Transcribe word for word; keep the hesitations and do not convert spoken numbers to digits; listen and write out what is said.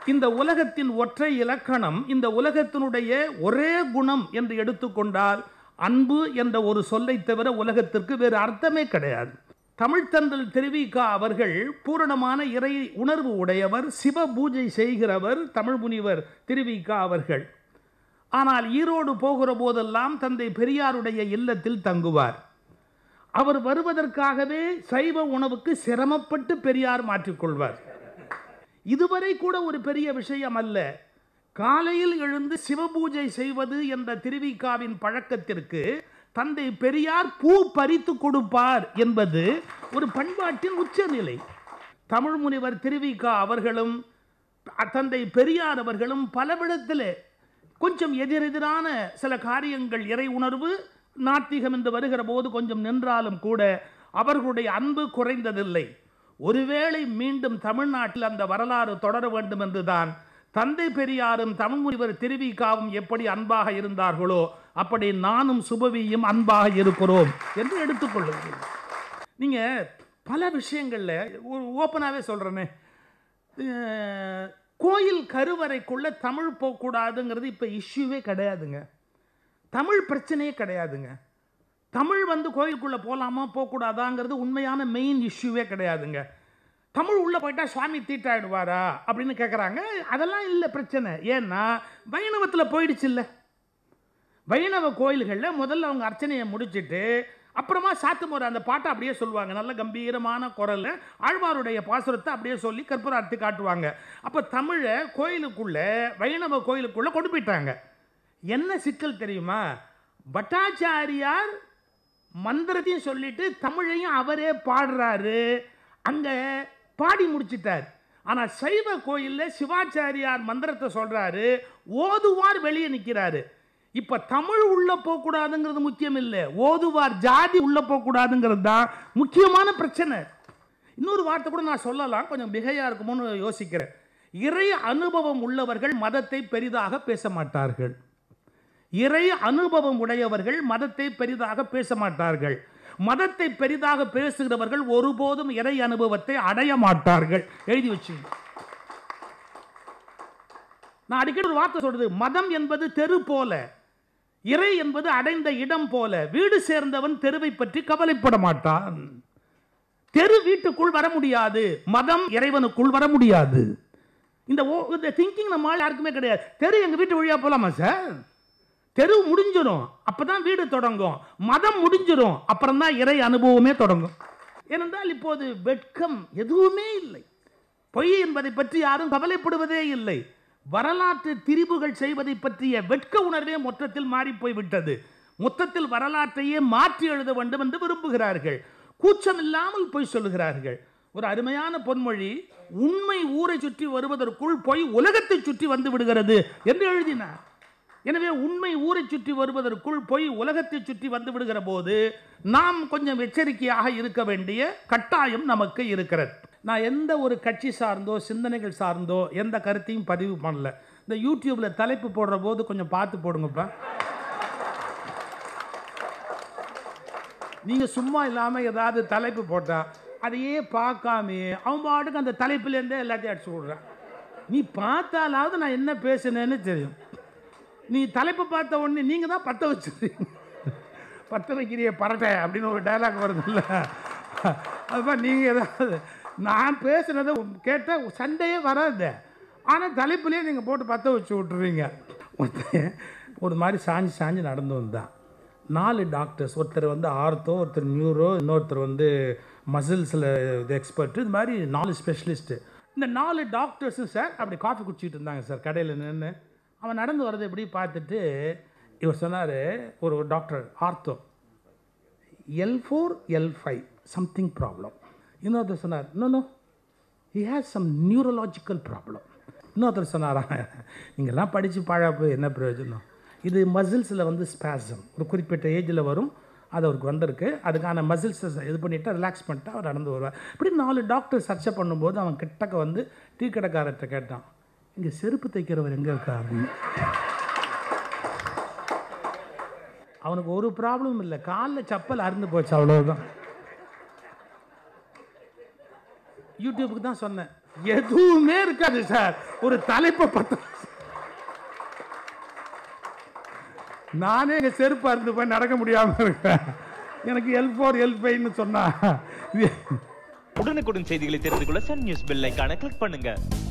இந்த உலகத்தின் ஒற்றை இலக்கணம், இந்த உலகத்தினுடைய ஒரே குணம் என்று எடுத்துக்கொண்டால் அன்பு என்ற ஒரு சொல்லை தவிர உலகத்திற்கு வேறு அர்த்தமே கிடையாது. தமிழ்த்தன்றல் திருவிக அவர்கள் பூரணமான இறை உணர்வு உடையவர், சிவ பூஜை செய்கிறவர் தமிழ் முனிவர் திருவிக அவர்கள். ஆனால் ஈரோடு போகிற போதெல்லாம் தந்தை பெரியாருடைய இல்லத்தில் தங்குவார். அவர் வருவதற்காகவே சைவ உணவுக்கு சிரமப்பட்டு பெரியார் மாற்றிக்கொள்வார். இதுவரை கூட ஒரு பெரிய விஷயம் அல்ல. காலையில் எழுந்து சிவபூஜை செய்வது என்ற திருவிகாவின் பழக்கத்திற்கு தந்தை பெரியார் பூ பறித்து கொடுப்பார் என்பது ஒரு பண்பாட்டின் உச்சநிலை. தமிழ் முனிவர் திருவிக அவர்களும் தந்தை பெரியார் அவர்களும் பலவிடத்தில் கொஞ்சம் எதிரெதிரான சில காரியங்கள், இறை உணர்வு நாத்திகம் என்று வருகிற போது கொஞ்சம் நின்றாலும் கூட அவர்களுடைய அன்பு குறைந்ததில்லை. ஒருவேளை மீண்டும் தமிழ்நாட்டில் அந்த வரலாறு தொடர வேண்டும் என்றுதான் தந்தை பெரியாரும் தமிழ் முனிவர் திருவிகாவும் எப்படி அன்பாக இருந்தார்களோ அப்படி நானும் சுபவியும் அன்பாக இருக்கிறோம் என்று எடுத்துக்கொள்ளுங்கள். நீங்க பல விஷயங்கள்ல ஒரு ஓப்பனாகவே சொல்றேனே, கோயில் கருவறைக்குள்ள தமிழ் போகக்கூடாதுங்கிறது இப்ப இஷ்யூவே கிடையாதுங்க. தமிழ் பிரச்சனையே கிடையாதுங்க. தமிழ் வந்து கோயிலுக்குள்ள போகலாமா போகக்கூடாதாங்கிறது உண்மையான மெயின் இஷ்யூவே கிடையாதுங்க. தமிழ் உள்ள போயிட்டா சுவாமி தீட்டாயிடுவாரா அப்படின்னு கேட்குறாங்க. அதெல்லாம் இல்லை பிரச்சனை. ஏன்னா வைணவத்தில் போயிடுச்சு இல்லை. வைணவ கோயில்களில் முதல்ல அவங்க அர்ச்சனையை முடிச்சுட்டு அப்புறமா சாத்துமோர அந்த பாட்டை அப்படியே சொல்லுவாங்க. நல்ல கம்பீரமான குரல் ஆழ்வாருடைய பாசுரத்தை அப்படியே சொல்லி கற்பூரார்த்தி காட்டுவாங்க. அப்போ தமிழை கோயிலுக்குள்ள, வைணவ கோயிலுக்குள்ள கொண்டு போயிட்டாங்க. என்ன சிக்கல் தெரியுமா? பட்டாச்சாரியார் மந்திரத்தையும் சொல்லிட்டு தமிழையும் அவரே பாடுறாரு, அங்கே பாடி முடிச்சிட்டார். ஆனால் சைவ கோயிலில் சிவாச்சாரியார் மந்திரத்தை சொல்றாரு, ஓதுவார் வெளியே நிற்கிறாரு. இப்போ தமிழ் உள்ள போகக்கூடாதுங்கிறது முக்கியம் இல்லை, ஓதுவார் ஜாதி உள்ள போகக்கூடாதுங்கிறது தான் முக்கியமான பிரச்சனை. இன்னொரு வார்த்தை கூட நான் சொல்லலாம், கொஞ்சம் மிகையாக இருக்குமோன்னு யோசிக்கிறேன். இறை அனுபவம் உள்ளவர்கள் மதத்தை பெரிதாக பேச மாட்டார்கள். இறை அனுபவம் உடையவர்கள் மதத்தை பெரிதாக பேச மாட்டார்கள். மதத்தை பெரிதாக பேசுகிறவர்கள் ஒருபோதும் இறை அனுபவத்தை அடைய மாட்டார்கள். எழுதி வச்சுங்க. நான் அடிக்கடி ஒரு வார்த்தை சொல்றது, மதம் என்பது தெரு போல, இறை என்பது அடைந்த இடம் போல. வீடு சேர்ந்தவன் தெருவை பற்றி கவலைப்பட மாட்டான். தெரு வீட்டுக்குள் வர முடியாது, மதம் இறைவனுக்குள் வர முடியாது. இந்த திங்கிங் நம்ம யாருக்குமே கிடையாது. தெரு எங்க வீட்டு வழியா போலாமா சார்? தெரு முடிஞ்சிடும், அப்பதான் வீடு தொடங்கும். மதம் முடிஞ்சிடும், அப்புறம் தான் இறை அனுபவமே தொடங்கும். ஏனென்றால் இப்போது வெட்கம் எதுவுமே இல்லை. பொய் என்பதை பற்றி யாரும் கவலைப்படுவதே இல்லை. வரலாற்று திரிபுகள் செய்வதை பற்றிய வெட்க உணர்வே மொத்தத்தில் மாறி போய்விட்டது. மொத்தத்தில் வரலாற்றையே மாற்றி எழுத வேண்டும் என்று விரும்புகிறார்கள். கூச்சம் இல்லாமல் பொய் சொல்லுகிறார்கள். ஒரு அருமையான பொன்மொழி, உண்மை ஊரை சுற்றி வருவதற்குள் பொய் உலகத்தை சுற்றி வந்து விடுகிறது என்று எழுதினார். எனவே உண்மை ஊரை சுற்றி வருவதற்குள் பொய் உலகத்தை சுற்றி வந்து விடுகிற போது நாம் கொஞ்சம் எச்சரிக்கையாக இருக்க வேண்டிய கட்டாயம் நமக்கு இருக்கிறது. நான் எந்த ஒரு கட்சி சார்ந்தோ சிந்தனைகள் சார்ந்தோ எந்த கருத்தையும் பதிவு பண்ணல. இந்த யூடியூப்ல தலைப்பு போடுற போது கொஞ்சம் பார்த்து போடுங்கப்பா. நீங்க சும்மா இல்லாம ஏதாவது தலைப்பு போட்டா அதையே பார்க்காமே அவன் பாட்டுக்கு அந்த தலைப்பிலேருந்தே எல்லாத்தையும் அடிச்சு விடுறான். நீ பார்த்தாலாவது நான் என்ன பேசுனேன்னு தெரியும். நீ தலைப்பை பார்த்த உடனே நீங்கள் தான் பற்ற வச்சுருக்கீங்க. பற்ற வைக்கிறிய பரட்டை அப்படின்னு ஒரு டைலாக் வருது இல்லை? அதுதான் நீங்கள் ஏதாவது நான் பேசுனதை கேட்டால் சண்டையே வராது. ஆனால் தலைப்புலேயே நீங்கள் போட்டு பற்ற வச்சு விட்டுருவீங்க. ஒரு மாதிரி சாஞ்சு சாஞ்சு நடந்து வந்தான். நாலு டாக்டர்ஸ், ஒருத்தர் வந்து ஆர்த்தோ, ஒருத்தர் நியூரோ, இன்னொருத்தர் வந்து மசில்ஸில் எக்ஸ்பர்ட்டு, இது மாதிரி நாலு ஸ்பெஷலிஸ்ட்டு. இந்த நாலு டாக்டர்ஸும் சார் அப்படி காஃபி குடிச்சிட்டு இருந்தாங்க சார் கடையில் நின்று. அவன் நடந்து வரதை எப்படி பார்த்துட்டு இவர் சொன்னார், ஒரு doctor ortho, L four L five something problem. இன்னொருத்தர் சொன்னார், no no he has some neurological problem. இன்னொருத்தர் சொன்னாரா, நீங்கள்லாம் படித்து பாழா போய் என்ன பிரயோஜனம், இது மசில்ஸில் வந்து ஸ்பாசம் ஒரு குறிப்பிட்ட ஏஜில் வரும், அது அவருக்கு வந்திருக்கு, அதுக்கான மசில்ஸை இது பண்ணிவிட்டு ரிலாக்ஸ் பண்ணிட்டு அவர் நடந்து வருவார். இப்படி நாலு டாக்டர் சர்ச்சை பண்ணும்போது அவன் கிட்டக்க வந்து டீ கடைக்காரர்கிட்ட கேட்டான், இங்கே செருப்பு தைக்கிறவர் எங்கே இருக்காரு? அவனுக்கு ஒரு ப்ராப்ளம் இல்லை, காலில் சப்பல் அறுந்து போச்சு, அவ்வளோதான். யூடியூபுக்கு தான் சொன்னேன், எதுவுமே இருக்காது சார். ஒரு தலைப்பை பத்த நானே எங்க செருப்பா இருந்து போய் நடக்க முடியாம இருக்கேன். எனக்கு எல் ஃபோர் எல் ஃபைவ்னு சொன்னா. உடனுக்குடன் செய்திகளை தெரிந்து கொள்ள சன் நியூஸ் பெல் ஐகானை கிளிக் பண்ணுங்க.